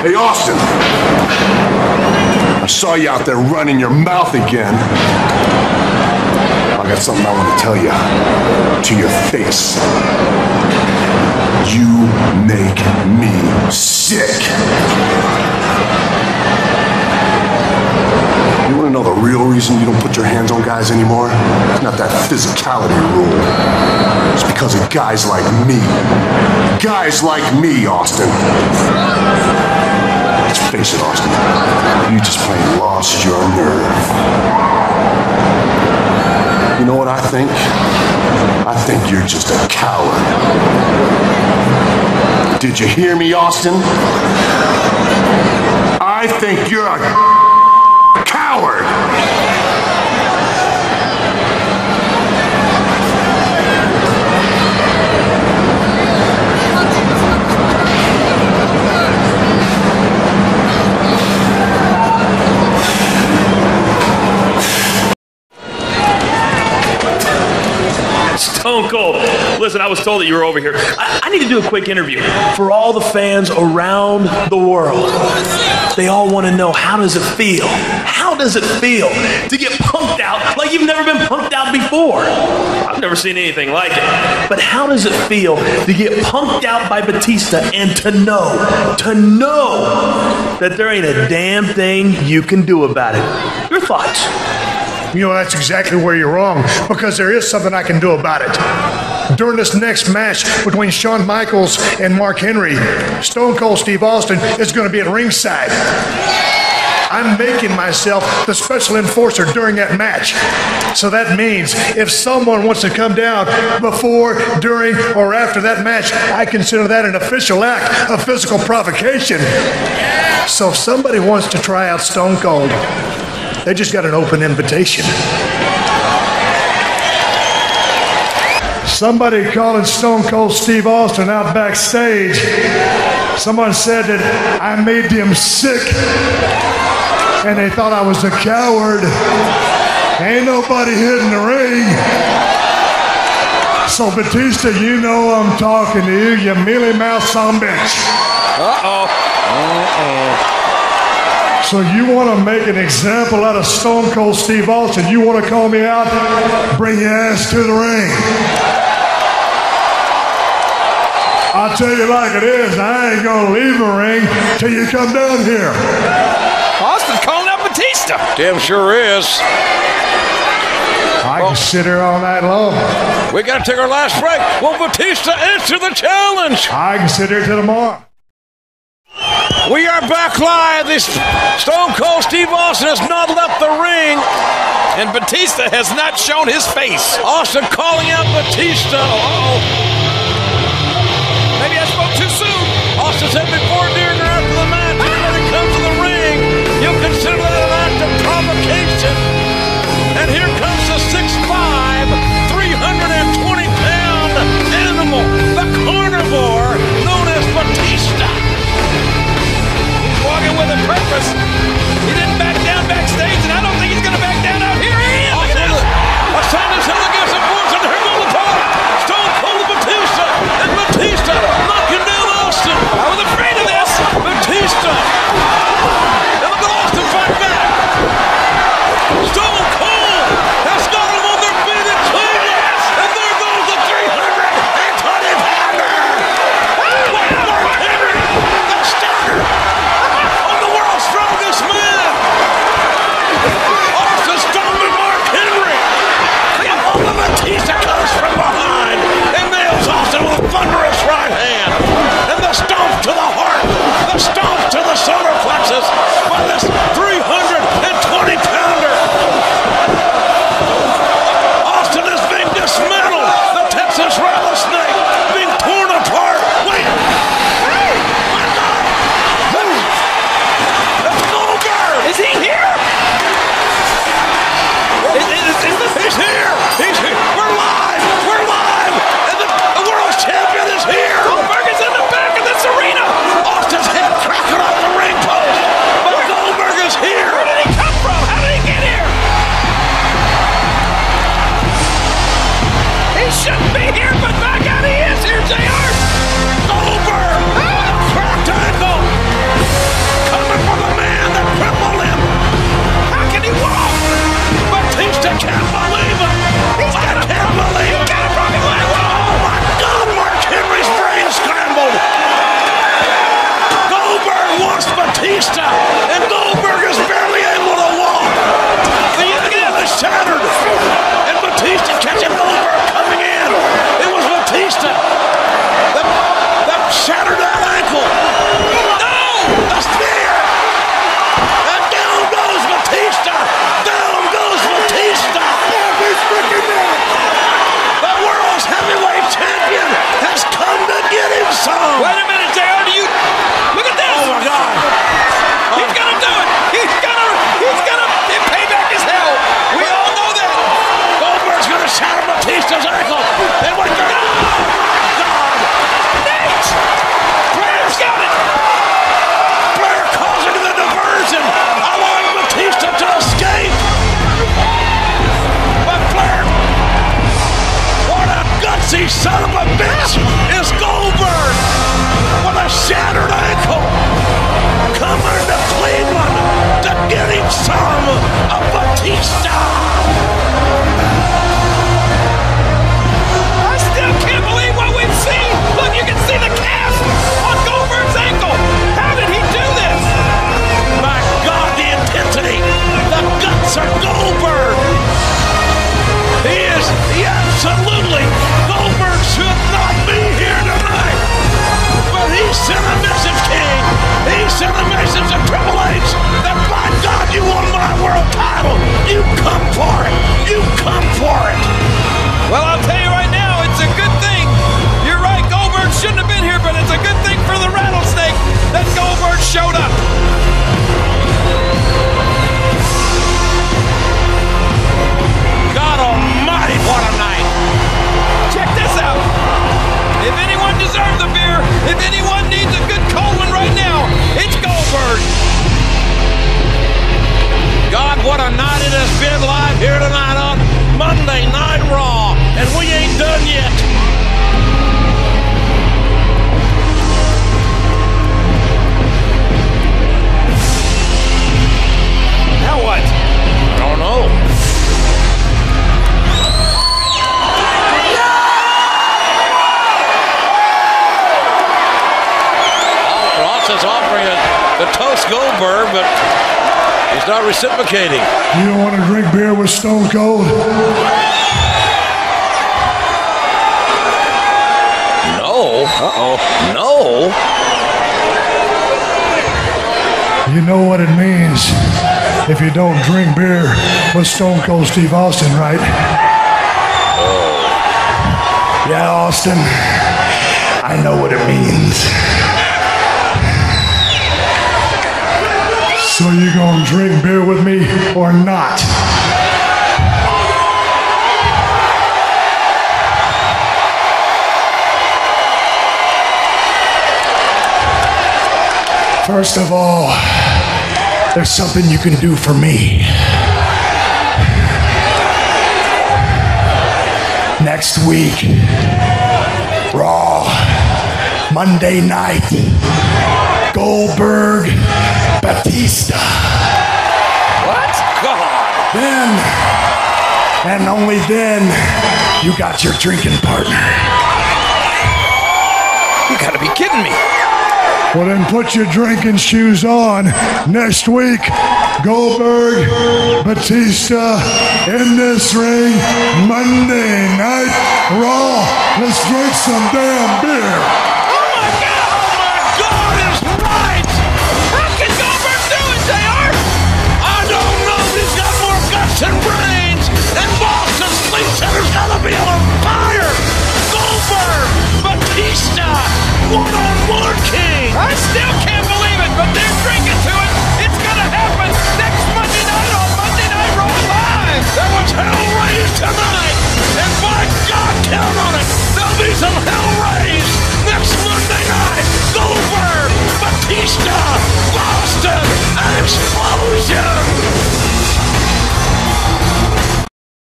Hey, Austin. I saw you out there running your mouth again. I got something I want to tell you to your face. You make me sick. You want to know the real reason you don't put your hands on guys anymore? It's not that physicality rule. It's because of guys like me. Guys like me, Austin. Let's face it, Austin. You just plain lost your nerve. You know what I think? I think you're just a coward. Did you hear me, Austin? I think you're a coward. Stone Cold. Listen, I was told that you were over here. I need to do a quick interview for all the fans around the world. They all want to know, how does it feel? How does it feel to get punked out like you've never been punked out before? I've never seen anything like it. But how does it feel to get punked out by Batista and to know that there ain't a damn thing you can do about it? Your thoughts? You know, that's exactly where you're wrong, because there is something I can do about it. During this next match between Shawn Michaels and Mark Henry, Stone Cold Steve Austin is going to be at ringside. I'm making myself the special enforcer during that match. So that means if someone wants to come down before, during, or after that match, I consider that an official act of physical provocation. So if somebody wants to try out Stone Cold, they just got an open invitation. Somebody calling Stone Cold Steve Austin out backstage. Someone said that I made them sick and they thought I was a coward. Ain't nobody hitting the ring. So Batista, you know I'm talking to you, you mealy mouth son of a bitch. So you want to make an example out of Stone Cold Steve Austin? You want to call me out? Bring your ass to the ring. I'll tell you like it is, I ain't going to leave the ring till you come down here. Austin's calling out Batista. Damn sure is. I can sit here all night long. We got to take our last break. Will Batista answer the challenge? I can sit here till tomorrow. We are back live. This Stone Cold Steve Austin has not left the ring, and Batista has not shown his face. Austin calling out Batista. Maybe I spoke too soon. Austin said before, during, or after the match, anybody comes to the ring, you'll consider that an act of provocation. And here comes the 6'5", 320-pound animal, the carnivore, known as Batista. Walking with a purpose. He didn't back down backstage, and I don't think he's going to back down out here. Look at this. Austin is held against the force, and here goes the top. Stone Cold Batista. Wait a minute, JR. Do you look at this? Oh my God! He's gonna do it. He's gonna. Payback is hell. We all know that. Goldberg's gonna shatter Batista's ankle. Then what? God! Nate! Flair's got it. Flair causing the diversion, allowing Batista to escape. But Flair, what a gutsy son of a bitch is Goldberg with a shattered ankle. Coming to Cleveland to get him some of Batista. I still can't believe what we've seen. Look, you can see the cast on Goldberg's ankle. How did he do this? My God, the intensity, the guts of Goldberg. He absolutely, Goldberg should not be here tonight. But he sent a message, King. He sent a message to Triple H that, by God, you won my world title. You come for it. You come for it. Well, I'll tell you right now, it's a good thing. You're right, Goldberg shouldn't have been here, but it's a good thing for the Rattlesnake that Goldberg showed up. God almighty, what a night. Check this out. If anyone deserves a beer, if anyone needs a good cold one right now, it's Goldberg. God, what a night it has been live here tonight on Monday Night Raw, and we ain't done yet. Now what? I don't know. Ross is offering the toast Goldberg, but he's not reciprocating. You don't want to drink beer with Stone Cold? No. Uh-oh. No. You know what it means if you don't drink beer with Stone Cold Steve Austin, right? Yeah, Austin. I know what it means. So you gonna drink beer with me or not? First of all, there's something you can do for me. Next week, Raw, Monday night, Goldberg, Batista. What? God. Then, and only then, you got your drinking partner. You gotta be kidding me. Well, then put your drinking shoes on. Next week, Goldberg, Batista, in this ring, Monday Night Raw. Let's drink some damn beer. Oh my God is right. How can Goldberg do it, JR? I don't know. He's got more guts and brains. And Boston Sleep Center's gotta be able to